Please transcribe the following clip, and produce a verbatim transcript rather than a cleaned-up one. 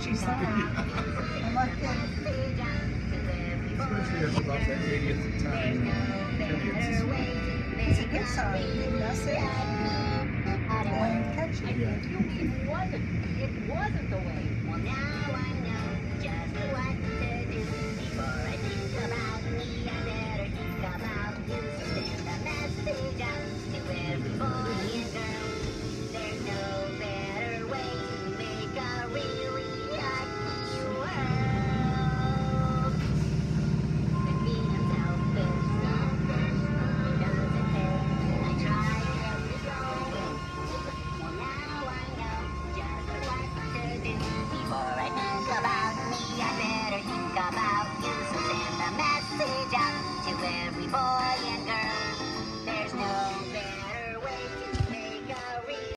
she sang. I'm like, especially at about the eightieth time. it's a good song, good message. Wayne Catchy. Yeah.